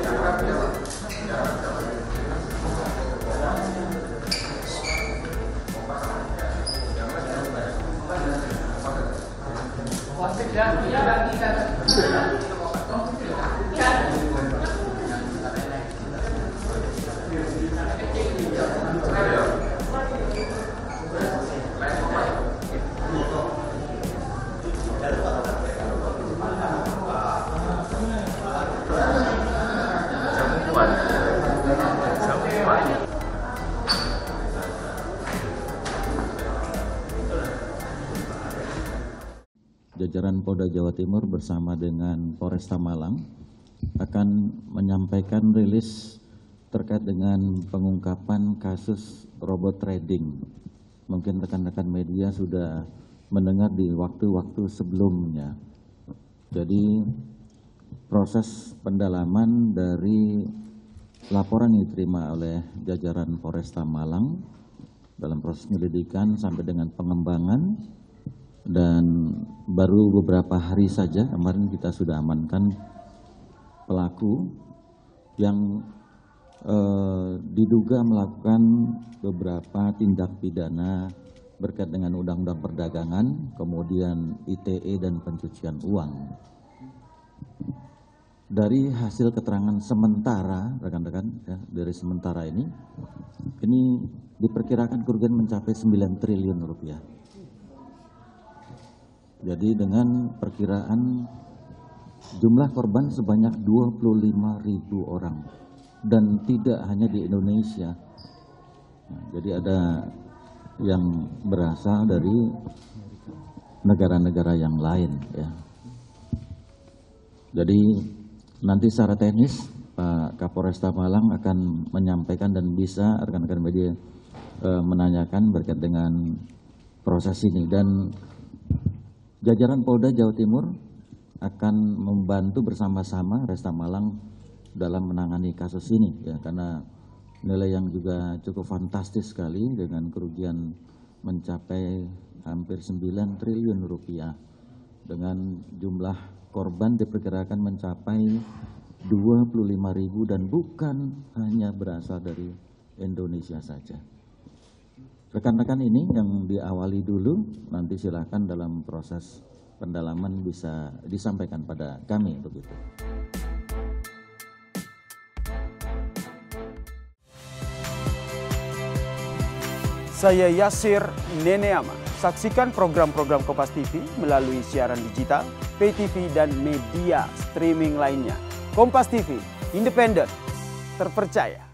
Jajaran Polda Jawa Timur bersama dengan Polresta Malang akan menyampaikan rilis terkait dengan pengungkapan kasus robot trading. Mungkin rekan-rekan media sudah mendengar di waktu-waktu sebelumnya. Jadi proses pendalaman dari laporan yang diterima oleh jajaran Polresta Malang dalam proses penyelidikan sampai dengan pengembangan, dan baru beberapa hari saja kemarin kita sudah amankan pelaku yang diduga melakukan beberapa tindak pidana berkait dengan Undang-Undang Perdagangan, kemudian ITE dan pencucian uang. Dari hasil keterangan sementara, rekan-rekan, ya, dari sementara ini diperkirakan kerugian mencapai 9 triliun rupiah. Jadi dengan perkiraan jumlah korban sebanyak 25.000 orang dan tidak hanya di Indonesia. Nah, jadi ada yang berasal dari negara-negara yang lain, ya. Jadi nanti secara teknis Pak Kapolresta Malang akan menyampaikan dan bisa rekan-rekan media menanyakan berkait dengan proses ini, dan jajaran Polda Jawa Timur akan membantu bersama-sama Resta Malang dalam menangani kasus ini, ya, karena nilai yang juga cukup fantastis sekali dengan kerugian mencapai hampir 9 triliun rupiah dengan jumlah korban diperkirakan mencapai 25.000 dan bukan hanya berasal dari Indonesia saja. Rekan-rekan ini yang diawali dulu, nanti silakan dalam proses pendalaman bisa disampaikan pada kami begitu. Saya Yasir Neneama. Saksikan program-program Kompas TV melalui siaran digital, pay TV dan media streaming lainnya. Kompas TV, independen, terpercaya.